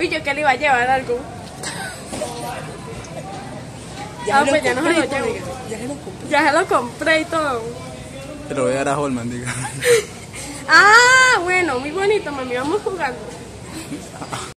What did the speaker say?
Uy, yo que le iba a llevar algo. Pues ya no se lo llevo. Ya se lo compré y todo. Te lo voy a dar a Holman, diga. Ah, bueno, muy bonito, mami, vamos jugando.